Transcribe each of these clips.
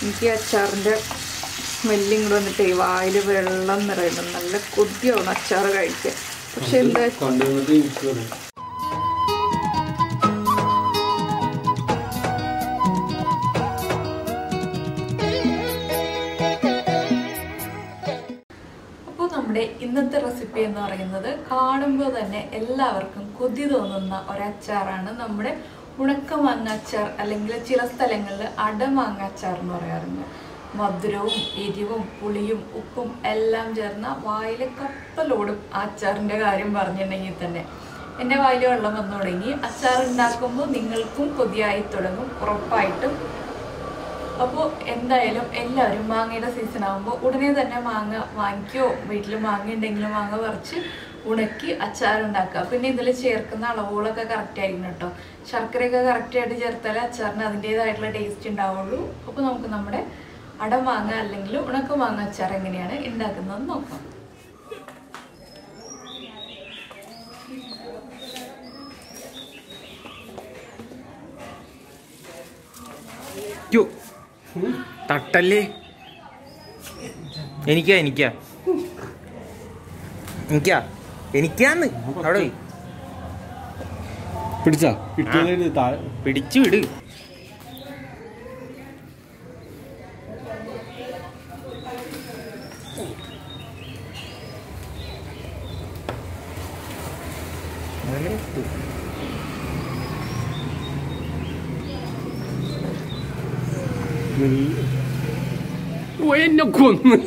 എനിക്ക് അച്ചാറിൻ്റെ സ്മെല്ലും കൂടെ വന്നിട്ട് വായിൽ വെള്ളം നിറയുന്നു. നല്ല കൊതിയാണ് അച്ചാറ് കഴിക്കാൻ. പക്ഷെ എന്താ ഇന്നത്തെ റെസിപ്പി എന്ന് പറയുന്നത് കാണുമ്പോൾ തന്നെ എല്ലാവർക്കും കൊതി തോന്നുന്ന ഒരച്ചാറാണ് നമ്മുടെ ഉണക്കമാങ്ങ അച്ചാർ, അല്ലെങ്കിൽ ചില സ്ഥലങ്ങളിൽ അടമാങ്ങ അച്ചാർ എന്ന് പറയാറുണ്ട്. മധുരവും എരിവും പുളിയും ഉപ്പും എല്ലാം ചേർന്ന വായിൽ കപ്പലോടും അച്ചാറിൻ്റെ കാര്യം പറഞ്ഞിട്ടുണ്ടെങ്കിൽ തന്നെ എൻ്റെ വായിൽ വെള്ളം വന്നു തുടങ്ങി. അച്ചാർ ഉണ്ടാക്കുമ്പോൾ നിങ്ങൾക്കും കൊതിയായി തുടങ്ങും ഉറപ്പായിട്ടും. അപ്പോൾ എന്തായാലും എല്ലാവരും മാങ്ങയുടെ സീസൺ ആകുമ്പോൾ ഉടനെ തന്നെ മാങ്ങ വാങ്ങിക്കുകയോ വീട്ടിൽ മാങ്ങ ഉണ്ടെങ്കിലും മാങ്ങ പറിച്ച് ഉണക്കി അച്ചാറുണ്ടാക്കുക. പിന്നെ ഇതിൽ ചേർക്കുന്ന അളവുകളൊക്കെ കറക്റ്റ് ആയിരിക്കണം കേട്ടോ. ശർക്കരയൊക്കെ കറക്റ്റായിട്ട് ചേർത്താലേ അച്ചാറിന് അതിൻ്റേതായിട്ടുള്ള ടേസ്റ്റ് ഉണ്ടാവുള്ളൂ. അപ്പോൾ നമുക്ക് നമ്മുടെ അടമാങ്ങ അല്ലെങ്കിൽ ഉണക്കമാങ്ങ അച്ചാർ എങ്ങനെയാണ് ഉണ്ടാക്കുന്നതെന്ന് നോക്കാം. തട്ടല്ലേ എനിക്കാന്ന് അവിടെ പിടിച്ചാ പിടിച്ചു വിട്. എന്നെ കൊന്നു.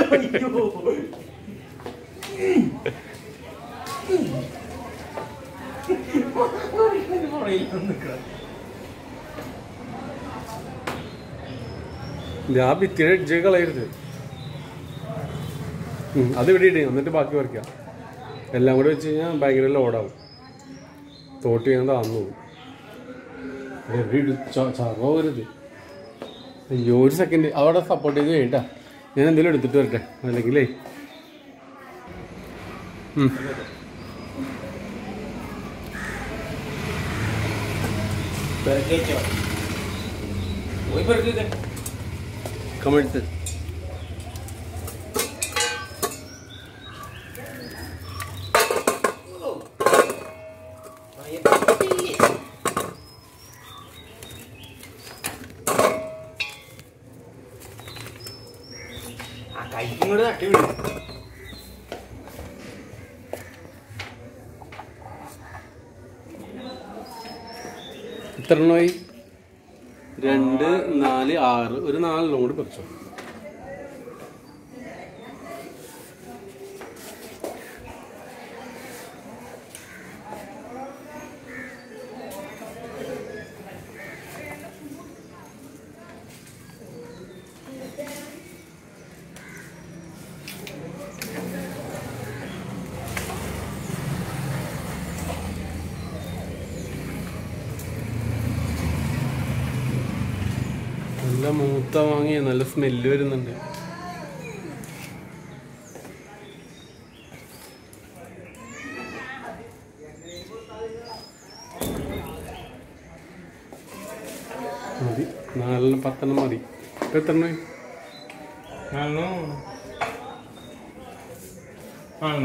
ഞാൻ ഭിത്തിയുടെ എഡ്ജ് കളയരുത്. അത് ഇവിടെ ഇടേ, എന്നിട്ട് ബാക്കി പറിക്കാം. എല്ലാം കൂടെ വെച്ച് കഴിഞ്ഞാൽ ഭയങ്കര ലോഡാവും. തോട്ട് ചെയ്യാൻ താന്നു ചാവരുത്. അയ്യോ, ഒരു സെക്കൻഡ് അവിടെ സപ്പോർട്ട് ചെയ്ത് കഴിയട്ടാ. ഞാൻ എന്തെങ്കിലും എടുത്തിട്ട് വരട്ടെ, അല്ലെങ്കിലേ കമെടുത്ത് കൈക്കൂടെ തട്ടി വിടും. എത്ര എണ്ണമായി? 2, 4, 6. ഒരു 4 കൂടി പറിച്ചോ. നല്ല മൂത്ത വാങ്ങി, നല്ല സ്മെല്ല് വരുന്നുണ്ട്. മതി, 4 10 മതി. എത്ര എണ്ണ? 4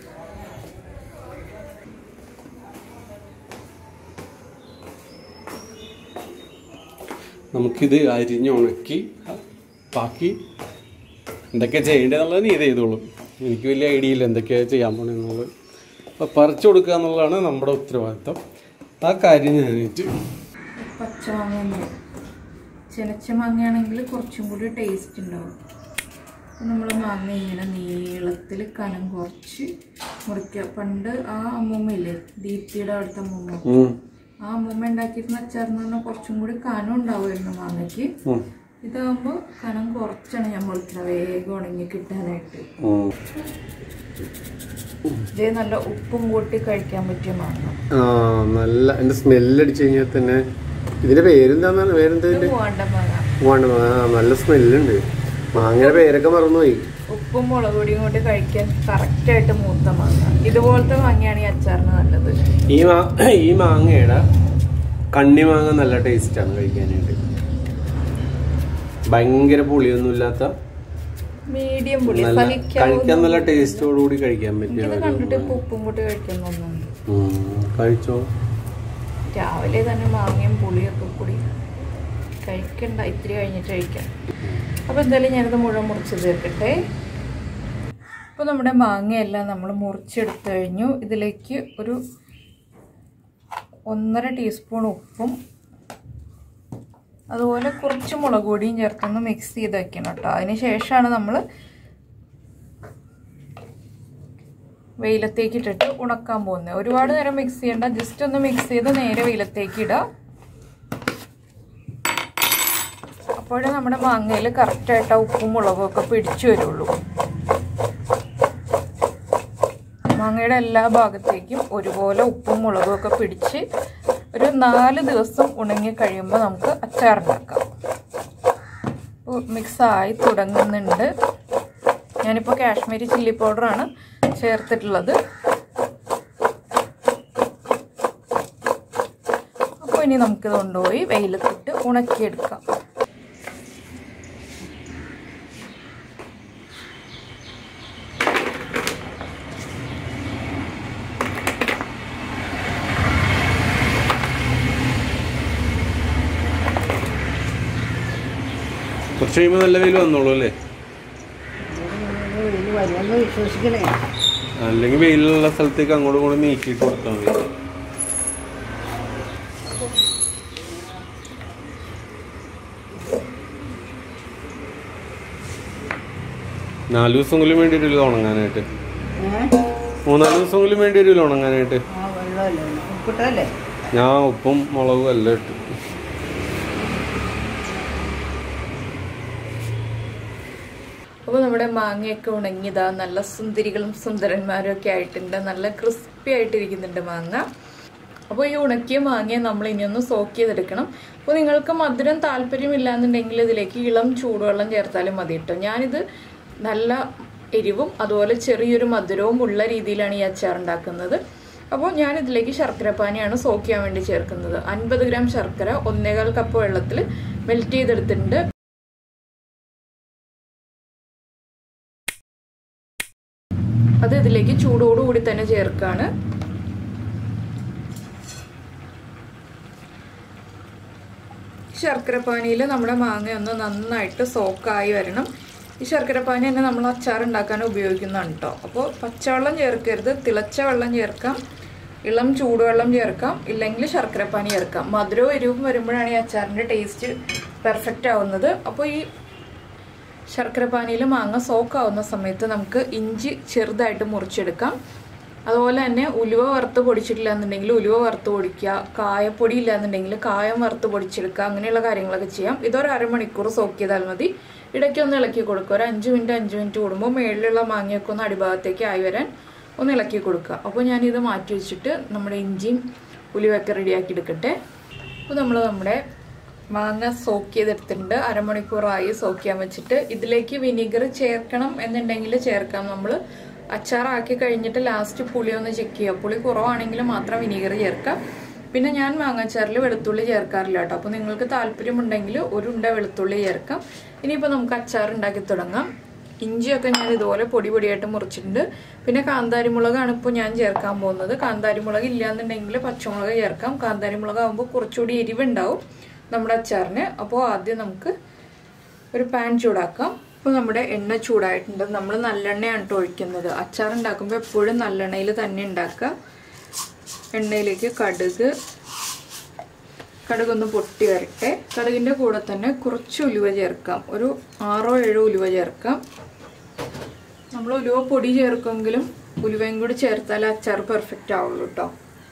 നമുക്കിത് അരിഞ്ഞുണക്കി ബാക്കി എന്തൊക്കെയാണ് ചെയ്യേണ്ടതെന്നുള്ളത് നീ ചെയ്തോളും. എനിക്ക് വലിയ ഐഡിയ ഇല്ല എന്തൊക്കെയാണ് ചെയ്യാൻ പോണെന്നുള്ളത്. അപ്പോൾ പറിച്ചു കൊടുക്കുക എന്നുള്ളതാണ് നമ്മുടെ ഉത്തരവാദിത്തം. ആ കാര്യം ഞാനിട്ട് പച്ചമാങ്ങ ചെനച്ച മാങ്ങയാണെങ്കിൽ കുറച്ചും കൂടി ടേസ്റ്റ് ഉണ്ടാവും. അപ്പം നമ്മൾ മാങ്ങ ഇങ്ങനെ നീളത്തിൽ കനം കുറച്ച് മുറിക്കുക. പണ്ട് ആ അമ്മൂമ്മയില്ലേ, ദീപ്തിയുടെ അവിടുത്തെ അമ്മൂമ്മ, ആ അമ്മൂമ്മ ഉണ്ടാക്കിയിരുന്ന അച്ചാർന്ന് പറഞ്ഞാൽ കുറച്ചും കൂടി കനം ഉണ്ടാവുമായിരുന്നു മാങ്ങയ്ക്ക്. ഇതാകുമ്പോൾ കനം കുറച്ചാണ് ഞാൻ മുറിക്കുന്നത്, വേഗം ഉണങ്ങി കിട്ടാനായിട്ട്. ഇത് നല്ല ഉപ്പും കൂട്ടി കഴിക്കാൻ പറ്റിയ മാങ്ങ. നല്ല എൻ്റെ സ്മെല്ല് അടിച്ചു കഴിഞ്ഞാൽ തന്നെ. ഇതിന്റെ പേരെന്താന്നാണ്? പേരെന്താ? മൂവാണ്ടമാങ്ങ. നല്ല സ്മെല്ലുണ്ട്. മാങ്ങയുടെ പേരൊക്കെ മറന്നുപോയി. ഉപ്പും മുളക് പൊടിയും കൊണ്ട് കഴിക്കാൻ കറക്റ്റായിട്ട് മൂത്ത മാങ്ങ. ഇതുപോലത്തെ മാങ്ങയാണ് ഈ അച്ചാറിന് നല്ലത്. ഈ മാങ്ങയുടെ കണ്ണി മാങ്ങ നല്ല ടേസ്റ്റാണ് കഴിക്കാനായിട്ട്. ഭയങ്കര പുളിയൊന്നും ഇല്ലാത്ത മീഡിയം പുളി, കഴിക്കാൻ നല്ല ടേസ്റ്റോടുകൂടി കഴിക്കാൻ പറ്റിയ കണ്ടിട്ട് ഉപ്പും കൂട്ടി കഴിക്കാൻ തോന്നുന്നുണ്ട്. കഴിച്ചോ. രാവിലെ തന്നെ മാങ്ങയും പുളിയൊക്കെ കൂടി കഴിക്കണ്ട, ഇത്തിരി കഴിഞ്ഞിട്ട് കഴിക്കാം. അപ്പോൾ എന്തായാലും ഞാനത് മുഴുവൻ മുറിച്ച് തീർക്കട്ടെ. അപ്പോൾ നമ്മുടെ മാങ്ങയെല്ലാം നമ്മൾ മുറിച്ചെടുത്ത് കഴിഞ്ഞു. ഇതിലേക്ക് ഒരു 1.5 ടീസ്പൂൺ ഉപ്പും അതുപോലെ കുറച്ച് മുളക് പൊടിയും ചേർത്തൊന്ന് മിക്സ് ചെയ്ത് വെക്കണം കേട്ടോ. അതിന് ശേഷമാണ് നമ്മൾ വെയിലത്തേക്ക് ഇട്ടിട്ട് ഉണക്കാൻ പോകുന്നത്. ഒരുപാട് നേരം മിക്സ് ചെയ്യണ്ട, ജസ്റ്റ് ഒന്ന് മിക്സ് ചെയ്ത് നേരെ വെയിലത്തേക്ക് ഇടുക. അപ്പോഴേ നമ്മുടെ മാങ്ങയിൽ കറക്റ്റായിട്ട് ആ ഉപ്പും മുളകും ഒക്കെ പിടിച്ചു വരുള്ളൂ. മാങ്ങയുടെ എല്ലാ ഭാഗത്തേക്കും ഒരുപോലെ ഉപ്പും മുളകും ഒക്കെ പിടിച്ച് ഒരു 4 ദിവസം ഉണങ്ങി കഴിയുമ്പോൾ നമുക്ക് അച്ചാറുണ്ടാക്കാം. ഇപ്പോൾ മിക്സായി തുടങ്ങുന്നുണ്ട്. ഞാനിപ്പോൾ കാശ്മീരി ചില്ലി പൗഡറാണ് ചേർത്തിട്ടുള്ളത്. അപ്പോൾ ഇനി നമുക്കിത് കൊണ്ടുപോയി വെയിലത്തിട്ട് ഉണക്കിയെടുക്കാം. കുറച്ച് കഴിയുമ്പോൾ നല്ല വെയിൽ വന്നോളൂ അല്ലേ? അല്ലെങ്കിൽ വെയിലുള്ള സ്ഥലത്തേക്ക് അങ്ങോട്ടും കൂടെ നീക്കിയിട്ട് കൊടുത്താൽ മതി. നാല് ദിവസമെങ്കിലും വേണ്ടി വരുമല്ലോ ഉണങ്ങാനായിട്ട്. 3-4 ദിവസമെങ്കിലും വേണ്ടി വരുമല്ലോ ഉണങ്ങാനായിട്ട്. ഞാൻ ഉപ്പും മുളകും എല്ലാം ഇട്ടു. അപ്പോൾ നമ്മുടെ മാങ്ങയൊക്കെ ഉണങ്ങിയതാ നല്ല സുന്ദരികളും സുന്ദരന്മാരും ഒക്കെ ആയിട്ടുണ്ട്. നല്ല ക്രിസ്പി ആയിട്ടിരിക്കുന്നുണ്ട് മാങ്ങ. അപ്പോൾ ഈ ഉണക്കിയ മാങ്ങയെ നമ്മൾ ഇനിയൊന്ന് സോക്ക് ചെയ്തെടുക്കണം. അപ്പോൾ നിങ്ങൾക്ക് മധുരം താല്പര്യമില്ലാന്നുണ്ടെങ്കിൽ ഇതിലേക്ക് ഇളം ചൂടുവെള്ളം ചേർത്താലും മതി കേട്ടോ. ഞാനിത് നല്ല എരിവും അതുപോലെ ചെറിയൊരു മധുരവും ഉള്ള രീതിയിലാണ് ഈ അച്ചാർ ഉണ്ടാക്കുന്നത്. അപ്പോൾ ഞാനിതിലേക്ക് ശർക്കര പാനിയാണ് സോക്ക് ചെയ്യാൻ വേണ്ടി ചേർക്കുന്നത്. 50 ഗ്രാം ശർക്കര 1.25 കപ്പ് വെള്ളത്തിൽ മെൽറ്റ് ചെയ്തെടുത്തിട്ടുണ്ട്. അത് ഇതിലേക്ക് ചൂടോടുകൂടി തന്നെ ചേർക്കാണ്. ശർക്കരപ്പാനിയിൽ നമ്മുടെ മാങ്ങ ഒന്ന് നന്നായിട്ട് സോക്കായി വരണം. ഈ ശർക്കരപ്പാനി തന്നെ നമ്മൾ അച്ചാർ ഉണ്ടാക്കാൻ ഉപയോഗിക്കുന്നതാണ് കേട്ടോ. അപ്പോൾ പച്ചവെള്ളം ചേർക്കരുത്, തിളച്ച വെള്ളം ചേർക്കാം, ഇളം ചൂടുവെള്ളം ചേർക്കാം, ഇല്ലെങ്കിൽ ശർക്കരപ്പാനി ചേർക്കാം. മധുരവും എരിവും വരുമ്പോഴാണ് ഈ അച്ചാറിൻ്റെ ടേസ്റ്റ് പെർഫെക്റ്റ് ആവുന്നത്. അപ്പോൾ ഈ ശർക്കരപ്പാനിയിൽ മാങ്ങ സോക്കാവുന്ന സമയത്ത് നമുക്ക് ഇഞ്ചി ചെറുതായിട്ട് മുറിച്ചെടുക്കാം. അതുപോലെ തന്നെ ഉലുവ വറുത്ത് പൊടിച്ചിട്ടില്ല എന്നുണ്ടെങ്കിൽ ഉലുവ വറുത്ത് പൊടിക്കുക, കായപ്പൊടി ഇല്ല എന്നുണ്ടെങ്കിൽ കായം വറുത്ത് പൊടിച്ചെടുക്കുക, അങ്ങനെയുള്ള കാര്യങ്ങളൊക്കെ ചെയ്യാം. ഇതൊരു 1/2 മണിക്കൂർ സോക്ക് ചെയ്താൽ മതി. ഇടയ്ക്ക് ഒന്ന് ഇളക്കി കൊടുക്കുക. ഒരു 5 മിനിറ്റ് കൂടുമ്പോൾ മേളിലുള്ള മാങ്ങയൊക്കെ ഒന്ന് അടിഭാഗത്തേക്ക് ആയി വരാൻ ഒന്ന് ഇളക്കി കൊടുക്കുക. അപ്പോൾ ഞാനിത് മാറ്റി വെച്ചിട്ട് നമ്മുടെ ഇഞ്ചിയും ഉലുവയൊക്കെ റെഡിയാക്കി എടുക്കട്ടെ. അപ്പോൾ നമ്മുടെ മാങ്ങ സോക്ക് ചെയ്തെടുത്തിട്ടുണ്ട്. 1/2 മണിക്കൂറായി സോക്ക് ചെയ്യാൻ വെച്ചിട്ട്. ഇതിലേക്ക് വിനീഗർ ചേർക്കണം എന്നുണ്ടെങ്കിൽ ചേർക്കാം. നമ്മൾ അച്ചാറാക്കി കഴിഞ്ഞിട്ട് ലാസ്റ്റ് പുളി ഒന്ന് ചെക്ക് ചെയ്യുക. പുളി കുറവാണെങ്കിൽ മാത്രം വിനീഗർ ചേർക്കാം. പിന്നെ ഞാൻ മാങ്ങാച്ചാറിൽ വെളുത്തുള്ളി ചേർക്കാറില്ല കേട്ടോ. അപ്പോൾ നിങ്ങൾക്ക് താല്പര്യമുണ്ടെങ്കിൽ 1 ഉണ്ട വെളുത്തുള്ളി ചേർക്കാം. ഇനിയിപ്പോൾ നമുക്ക് അച്ചാർ ഉണ്ടാക്കി തുടങ്ങാം. ഇഞ്ചിയൊക്കെ ഞാൻ ഇതുപോലെ പൊടിയായിട്ട് മുറിച്ചിട്ടുണ്ട്. പിന്നെ കാന്താരിമുളകാണ് ഇപ്പോൾ ഞാൻ ചേർക്കാൻ പോകുന്നത്. കാന്താരിമുളക് ഇല്ലാന്നുണ്ടെങ്കിൽ പച്ചമുളക് ചേർക്കാം. കാന്താരിമുളക് ആകുമ്പോൾ കുറച്ചുകൂടി എരിവുണ്ടാവും നമ്മുടെ അച്ചാറിന്. അപ്പോൾ ആദ്യം നമുക്ക് ഒരു പാൻ ചൂടാക്കാം. ഇപ്പോൾ നമ്മുടെ എണ്ണ ചൂടായിട്ടുണ്ട്. നമ്മൾ നല്ലെണ്ണയാണ് കേട്ടോ ഒഴിക്കുന്നത്. അച്ചാർ ഉണ്ടാക്കുമ്പോൾ എപ്പോഴും നല്ലെണ്ണയിൽ തന്നെ ഉണ്ടാക്കുക. എണ്ണയിലേക്ക് കടുകൊന്ന് പൊട്ടി വരട്ടെ. കടുകിൻ്റെ കൂടെ തന്നെ കുറച്ച് ഉലുവ ചേർക്കാം. ഒരു 6-7 ഉലുവ ചേർക്കാം. നമ്മൾ ഉലുവ പൊടി ചേർക്കുമെങ്കിലും ഉലുവയും കൂടി ചേർത്താൽ അച്ചാർ പെർഫെക്റ്റ് ആവുള്ളൂ കേട്ടോ.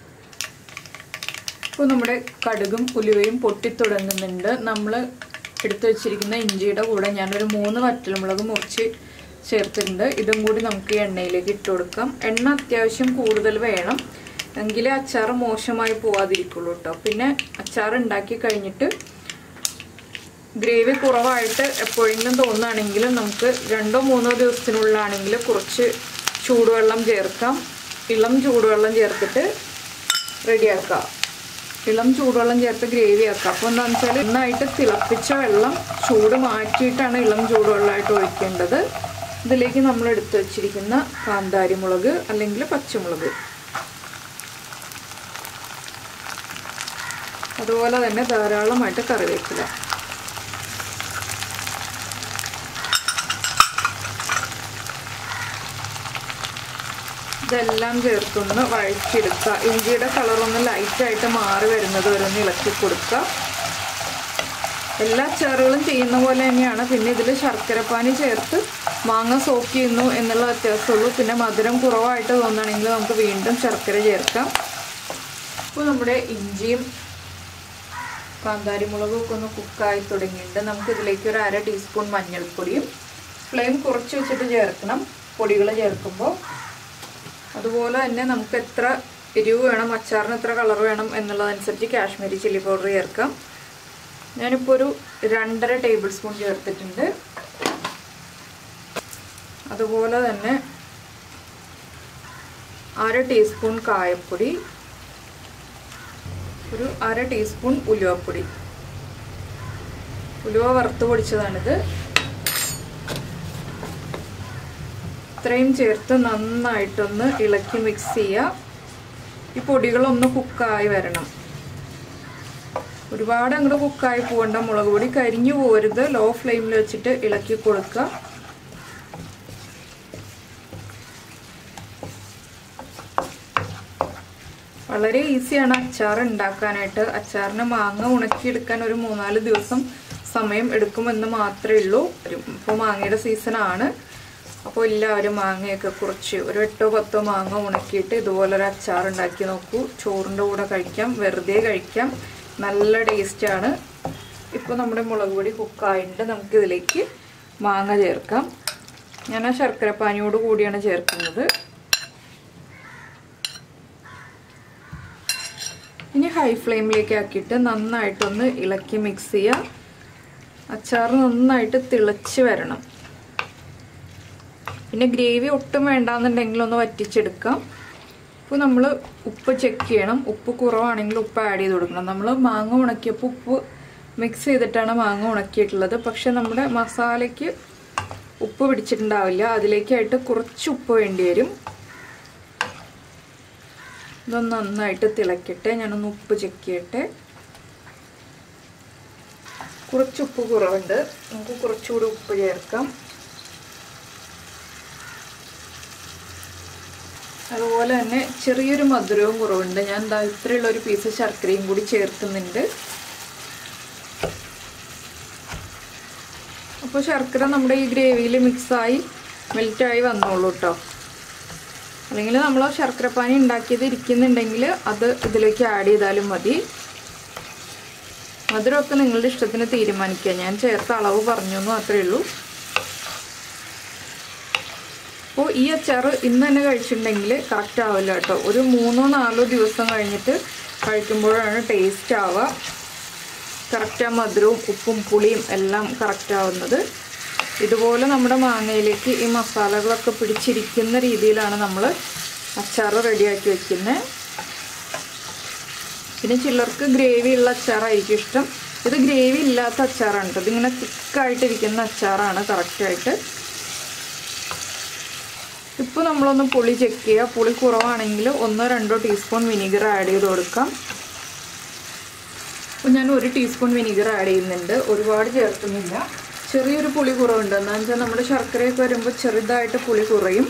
ഇപ്പോൾ നമ്മുടെ കടുകും ഉലുവയും പൊട്ടിത്തുടങ്ങുന്നുണ്ട്. നമ്മൾ എടുത്തു വെച്ചിരിക്കുന്ന ഇഞ്ചിയുടെ കൂടെ ഞാനൊരു 3 വറ്റൽമുളക് മുറിച്ച് ചേർത്തിട്ടുണ്ട്. ഇതും കൂടി നമുക്ക് എണ്ണയിലേക്ക് ഇട്ട് കൊടുക്കാം. എണ്ണ അത്യാവശ്യം കൂടുതൽ വേണം, എങ്കിലേ അച്ചാർ മോശമായി പോവാതിരിക്കുള്ളൂ കേട്ടോ. പിന്നെ അച്ചാർ ഉണ്ടാക്കി കഴിഞ്ഞിട്ട് ഗ്രേവി കുറവായിട്ട് എപ്പോഴെങ്കിലും തോന്നുകയാണെങ്കിൽ നമുക്ക് 2-3 ദിവസത്തിനുള്ളിലാണെങ്കിൽ കുറച്ച് ചൂടുവെള്ളം ചേർക്കാം. ഇളം ചൂടുവെള്ളം ചേർത്തിട്ട് റെഡിയാക്കാം. ഇളം ചൂടുവെള്ളം ചേർത്ത് ഗ്രേവി ആക്കുക. അപ്പോൾ എന്താണെന്ന് വെച്ചാൽ നന്നായിട്ട് തിളപ്പിച്ച വെള്ളം ചൂട് മാറ്റിയിട്ടാണ് ഇളം ചൂടുവെള്ളമായിട്ട് ഒഴിക്കേണ്ടത്. ഇതിലേക്ക് നമ്മൾ എടുത്തു വച്ചിരിക്കുന്ന കാന്താരി മുളക് അല്ലെങ്കിൽ പച്ചമുളക്, അതുപോലെ തന്നെ ധാരാളമായിട്ട് കറിവേപ്പില, ഇതെല്ലാം ചേർത്തൊന്ന് വഴറ്റിയെടുക്കുക. ഇഞ്ചിയുടെ കളറൊന്ന് ലൈറ്റായിട്ട് മാറി വരുന്നത് വരെ ഒന്ന് ഇളക്കി കൊടുക്കുക. എല്ലാ അച്ചാറുകളും ചെയ്യുന്ന പോലെ തന്നെയാണ്. പിന്നെ ഇതിൽ ശർക്കരപ്പാനി ചേർത്ത് മാങ്ങ സോക്ക് ചെയ്യുന്നു എന്നുള്ള വ്യത്യാസമുള്ളൂ. പിന്നെ മധുരം കുറവായിട്ട് തോന്നുകയാണെങ്കിൽ നമുക്ക് വീണ്ടും ശർക്കര ചേർക്കാം. ഇപ്പോൾ നമ്മുടെ ഇഞ്ചിയും കാന്താരി മുളകും ഒക്കെ ഒന്ന് കുക്കായി തുടങ്ങിയിട്ടുണ്ട്. നമുക്കിതിലേക്ക് ഒരു 1/2 ടീസ്പൂൺ മഞ്ഞൾപ്പൊടിയും, ഫ്ലെയിം കുറച്ച് വെച്ചിട്ട് ചേർക്കണം പൊടികൾ ചേർക്കുമ്പോൾ. അതുപോലെ തന്നെ നമുക്ക് എത്ര എരിവ് വേണം, അച്ചാറിന് എത്ര കളർ വേണം എന്നുള്ളതനുസരിച്ച് കാശ്മീരി ചില്ലി പൗഡർ ചേർക്കാം. ഞാനിപ്പോൾ ഒരു 2.5 ടേബിൾ സ്പൂൺ ചേർത്തിട്ടുണ്ട്. അതുപോലെ തന്നെ 1/2 ടീസ്പൂൺ കായപ്പൊടി, ഒരു 1/2 ടീസ്പൂൺ ഉലുവപ്പൊടി. ഉലുവ വറുത്ത് പൊടിച്ചതാണിത്. ഇത്രയും ചേർത്ത് നന്നായിട്ടൊന്ന് ഇളക്കി മിക്സ് ചെയ്യുക. ഈ പൊടികളൊന്ന് കുക്കായി വരണം. ഒരുപാട് അങ്ങോട്ട് കുക്കായി പോകണ്ട. മുളക് പൊടി കരിഞ്ഞു പോകരുത്. ലോ ഫ്ലെയിമിൽ വെച്ചിട്ട് ഇളക്കി കൊടുക്കുക. വളരെ ഈസിയാണ് അച്ചാർ ഉണ്ടാക്കാനായിട്ട്. അച്ചാറിന് മാങ്ങ ഉണക്കിയെടുക്കാൻ ഒരു 3-4 ദിവസം സമയം എടുക്കുമെന്ന് മാത്രമേ ഉള്ളൂ. ഇപ്പോൾ മാങ്ങയുടെ സീസണാണ്. അപ്പോൾ എല്ലാവരും മാങ്ങയൊക്കെ കുറച്ച് ഒരു 8-10 മാങ്ങ ഉണക്കിയിട്ട് ഇതുപോലൊരു അച്ചാർ ഉണ്ടാക്കി നോക്കൂ. ചോറിൻ്റെ കൂടെ കഴിക്കാം, വെറുതെ കഴിക്കാം. നല്ല ടേസ്റ്റാണ്. ഇപ്പോൾ നമ്മുടെ മുളക് പൊടി കുക്കായിട്ട് നമുക്കിതിലേക്ക് മാങ്ങ ചേർക്കാം. ഞാൻ ആ ശർക്കരപ്പാനിയോട് കൂടിയാണ് ചേർക്കുന്നത്. ഇനി ഹൈ ഫ്ലെയിമിലേക്ക് ആക്കിയിട്ട് നന്നായിട്ടൊന്ന് ഇളക്കി മിക്സ് ചെയ്യുക. അച്ചാർ നന്നായിട്ട് തിളച്ച് വരണം. പിന്നെ ഗ്രേവി ഒട്ടും വേണ്ടാന്നുണ്ടെങ്കിൽ ഒന്ന് വറ്റിച്ചെടുക്കാം. ഇപ്പോൾ നമ്മൾ ഉപ്പ് ചെക്ക് ചെയ്യണം. ഉപ്പ് കുറവാണെങ്കിൽ ഉപ്പ് ആഡ് ചെയ്ത് കൊടുക്കണം. നമ്മൾ മാങ്ങ ഉണക്കിയപ്പോൾ ഉപ്പ് മിക്സ് ചെയ്തിട്ടാണ് മാങ്ങ ഉണക്കിയിട്ടുള്ളത്. പക്ഷെ നമ്മുടെ മസാലയ്ക്ക് ഉപ്പ് പിടിച്ചിട്ടുണ്ടാവില്ല. അതിലേക്കായിട്ട് കുറച്ച് ഉപ്പ് വേണ്ടി വരും. ഇതൊന്ന് നന്നായിട്ട് തിളക്കട്ടെ. ഞാനൊന്ന് ഉപ്പ് ചെക്ക് ചെയ്യട്ടെ. കുറച്ച് ഉപ്പ് കുറവുണ്ട്. നമുക്ക് കുറച്ചുകൂടി ഉപ്പ് ചേർക്കാം. അതുപോലെ തന്നെ ചെറിയൊരു മധുരവും കുറവുണ്ട്. ഞാൻ എന്താ ഇത്രയുള്ളൊരു പീസ് ശർക്കരയും കൂടി ചേർക്കുന്നുണ്ട്. അപ്പോൾ ശർക്കര നമ്മുടെ ഈ ഗ്രേവിയിൽ മിക്സായി മെൽറ്റായി വന്നോളൂ കേട്ടോ. അല്ലെങ്കിൽ നമ്മൾ ശർക്കരപ്പാനി ഉണ്ടാക്കിയത് ഇരിക്കുന്നുണ്ടെങ്കിൽ അത് ഇതിലേക്ക് ആഡ് ചെയ്താലും മതി. മധുരമൊക്കെ നിങ്ങളുടെ ഇഷ്ടത്തിന് തീരുമാനിക്കുക. ഞാൻ ചേർത്ത അളവ് പറഞ്ഞു എന്ന് മാത്രമേ ഉള്ളൂ. അപ്പോൾ ഈ അച്ചാർ ഇന്ന് തന്നെ കഴിച്ചിട്ടുണ്ടെങ്കിൽ കറക്റ്റ് ആവില്ല കേട്ടോ. ഒരു 3-4 ദിവസം കഴിഞ്ഞിട്ട് കഴിക്കുമ്പോഴാണ് ടേസ്റ്റ് ആവുക. കറക്റ്റ് ആ മധുരവും ഉപ്പും പുളിയും എല്ലാം കറക്റ്റ് ആവുന്നത്. ഇതുപോലെ നമ്മുടെ മാങ്ങയിലേക്ക് ഈ മസാലകളൊക്കെ പിടിച്ചിരിക്കുന്ന രീതിയിലാണ് നമ്മൾ അച്ചാർ റെഡിയാക്കി വെക്കുന്നത്. പിന്നെ ചിലർക്ക് ഗ്രേവി ഉള്ള അച്ചാറായിരിക്കും ഇഷ്ടം. ഇത് ഗ്രേവി ഇല്ലാത്ത അച്ചാറാണ് കേട്ടോ. ഇതിങ്ങനെ തിക്കായിട്ടിരിക്കുന്ന അച്ചാറാണ് കറക്റ്റായിട്ട്. ഇപ്പോൾ നമ്മളൊന്ന് പുളി ചെക്ക് ചെയ്യുക. പുളി കുറവാണെങ്കിൽ 1-2 ടീസ്പൂൺ വിനീഗർ ആഡ് ചെയ്ത് കൊടുക്കാം. അപ്പോൾ ഞാൻ 1 ടീസ്പൂൺ വിനീഗർ ആഡ് ചെയ്യുന്നുണ്ട്. ഒരുപാട് ചേർക്കുന്നില്ല. ചെറിയൊരു പുളി കുറവുണ്ട്. എന്താണെന്ന് വെച്ചാൽ നമ്മുടെ ശർക്കരയൊക്കെ വരുമ്പോൾ ചെറുതായിട്ട് പുളി കുറയും.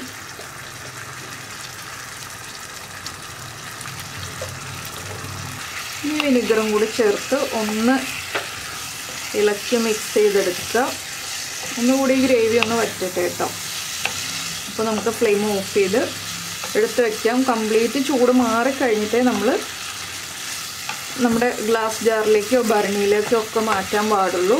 ഈ വിനീഗറും കൂടി ചേർത്ത് ഒന്ന് ഇളക്കി മിക്സ് ചെയ്തെടുക്കുക. ഒന്നുകൂടി ഗ്രേവി ഒന്ന് വറ്റട്ടെ കേട്ടോ. അപ്പോൾ നമുക്ക് ഫ്ലെയിം ഓഫ് ചെയ്ത് എടുത്ത് വയ്ക്കാം. കംപ്ലീറ്റ് ചൂട് മാറിക്കഴിഞ്ഞിട്ടേ നമ്മൾ നമ്മുടെ ഗ്ലാസ് ജാറിലേക്കോ ഭരണിയിലേക്കോ ഒക്കെ മാറ്റാൻ പാടുള്ളൂ.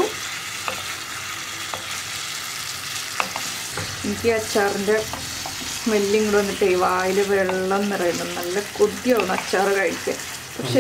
എനിക്ക് അച്ചാറിൻ്റെ സ്മെല്ലും കൂടെ വന്നിട്ട് വായിൽ വെള്ളം നിറയണം. നല്ല കൊതിയാവും അച്ചാർ കഴിക്കാൻ. പക്ഷെ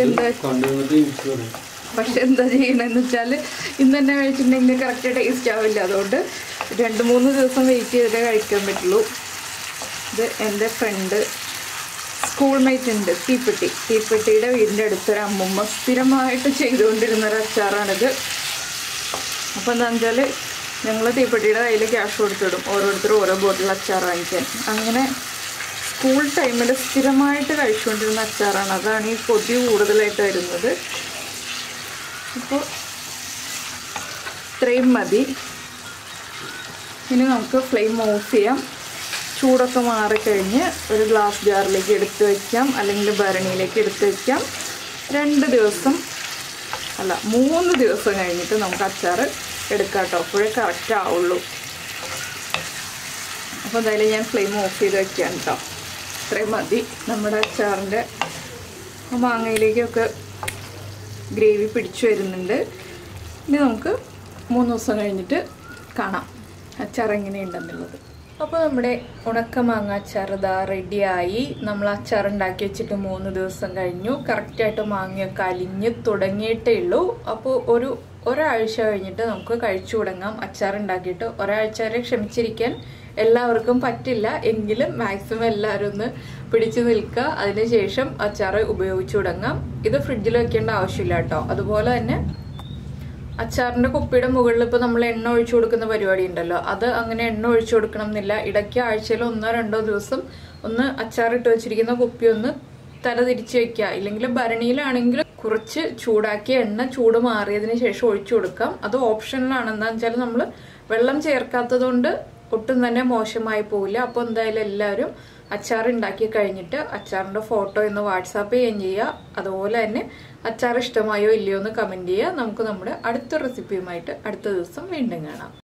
എന്താ ചെയ്യണമെന്ന് വെച്ചാൽ ഇന്ന് തന്നെ കഴിച്ചിട്ടുണ്ടെങ്കിൽ കറക്റ്റ് ടേസ്റ്റ് ആവില്ല. അതുകൊണ്ട് 2-3 ദിവസം വെയിറ്റ് ചെയ്തിട്ടേ കഴിക്കാൻ പറ്റുള്ളൂ. ഇത് എൻ്റെ ഫ്രണ്ട് സ്കൂൾ മേറ്റ് ഉണ്ട്, തീപ്പെട്ടിയുടെ വീടിൻ്റെ അടുത്തൊരു അമ്മൂമ്മ സ്ഥിരമായിട്ട് ചെയ്തുകൊണ്ടിരുന്ന ഒരു അച്ചാറാണിത്. അപ്പോൾ എന്താണെന്ന് വെച്ചാൽ ഞങ്ങൾ തീപ്പെട്ടിയുടെ കയ്യിൽ ക്യാഷ് കൊടുത്തിടും, ഓരോരുത്തരും ഓരോ ബോട്ടിൽ അച്ചാർ വാങ്ങിക്കാൻ. അങ്ങനെ സ്കൂൾ ടൈമിൽ സ്ഥിരമായിട്ട് കഴിച്ചുകൊണ്ടിരുന്ന അച്ചാറാണ്. അതാണ് ഈ കൊതി കൂടുതലായിട്ട് വരുന്നത്. അപ്പോൾ ഇത്രയും മതി. ഇനി നമുക്ക് ഫ്ലെയിം ഓഫ് ചെയ്യാം. ചൂടൊക്കെ മാറിക്കഴിഞ്ഞ് ഒരു ഗ്ലാസ് ജാറിലേക്ക് എടുത്ത് വയ്ക്കാം, അല്ലെങ്കിൽ ഭരണിയിലേക്ക് എടുത്ത് വയ്ക്കാം. 2 ദിവസം അല്ല 3 ദിവസം കഴിഞ്ഞിട്ട് നമുക്ക് അച്ചാർ എടുക്കാം കേട്ടോ. അപ്പോഴേ കറക്റ്റ് ആവുള്ളൂ. അപ്പോൾ എന്തായാലും ഞാൻ ഫ്ലെയിം ഓഫ് ചെയ്ത് വയ്ക്കാം കേട്ടോ. ഇത്രയും മതി. നമ്മുടെ അച്ചാറിൻ്റെ മാങ്ങയിലേക്കൊക്കെ ഗ്രേവി പിടിച്ചു വരുന്നുണ്ട്. ഇനി നമുക്ക് 3 ദിവസം കഴിഞ്ഞിട്ട് കാണാം അച്ചാർ എങ്ങനെയുണ്ടെന്നുള്ളത്. അപ്പോൾ നമ്മുടെ ഉണക്ക മാങ്ങ അച്ചാർ ഇതാ റെഡിയായി. നമ്മൾ അച്ചാർ ഉണ്ടാക്കി വെച്ചിട്ട് 3 ദിവസം കഴിഞ്ഞു. കറക്റ്റായിട്ട് മാങ്ങയൊക്കെ അലിഞ്ഞ് തുടങ്ങിയിട്ടേ ഉള്ളൂ. അപ്പോൾ ഒരാഴ്ച കഴിഞ്ഞിട്ട് നമുക്ക് കഴിച്ചു തുടങ്ങാം. അച്ചാർ ഉണ്ടാക്കിയിട്ട് ഒരാഴ്ച വരെ ക്ഷമിച്ചിരിക്കാൻ എല്ലാവർക്കും പറ്റില്ല, എങ്കിലും മാക്സിമം എല്ലാവരും ഒന്ന് പിടിച്ചു നിൽക്കുക. അതിനുശേഷം അച്ചാർ ഉപയോഗിച്ചു തുടങ്ങാം. ഇത് ഫ്രിഡ്ജിൽ വെക്കേണ്ട ആവശ്യമില്ല കേട്ടോ. അതുപോലെ തന്നെ അച്ചാറിന്റെ കുപ്പിയുടെ മുകളിൽ ഇപ്പോൾ നമ്മൾ എണ്ണ ഒഴിച്ചു കൊടുക്കുന്ന പരിപാടി ഉണ്ടല്ലോ, അത് അങ്ങനെ എണ്ണ ഒഴിച്ചു കൊടുക്കണം എന്നില്ല. ഇടയ്ക്ക് ആഴ്ചയിൽ 1-2 ദിവസം ഒന്ന് അച്ചാറിട്ട് വെച്ചിരിക്കുന്ന കുപ്പി ഒന്ന് തല തിരിച്ച് വെക്കുക. ഇല്ലെങ്കിൽ ഭരണിയിലാണെങ്കിൽ കുറച്ച് ചൂടാക്കിയ എണ്ണ ചൂട് മാറിയതിന് ശേഷം ഒഴിച്ചു കൊടുക്കാം. അത് ഓപ്ഷനിലാണ്. എന്താണെന്ന് വെച്ചാൽ നമ്മൾ വെള്ളം ചേർക്കാത്തത് കൊണ്ട് ഒട്ടും തന്നെ മോശമായി പോവില്ല. അപ്പോൾ എന്തായാലും എല്ലാവരും അച്ചാർ ഉണ്ടാക്കി കഴിഞ്ഞിട്ട് അച്ചാറിന്റെ ഫോട്ടോ ഒന്ന് വാട്സാപ്പ് ചെയ്യുകയും ചെയ്യുക. അതുപോലെ തന്നെ അച്ചാർ ഇഷ്ടമായോ ഇല്ലയോ എന്ന് കമന്റ് ചെയ്യുക. നമുക്ക് നമ്മുടെ അടുത്ത റെസിപ്പിയുമായിട്ട് അടുത്ത ദിവസം വീണ്ടും കാണാം.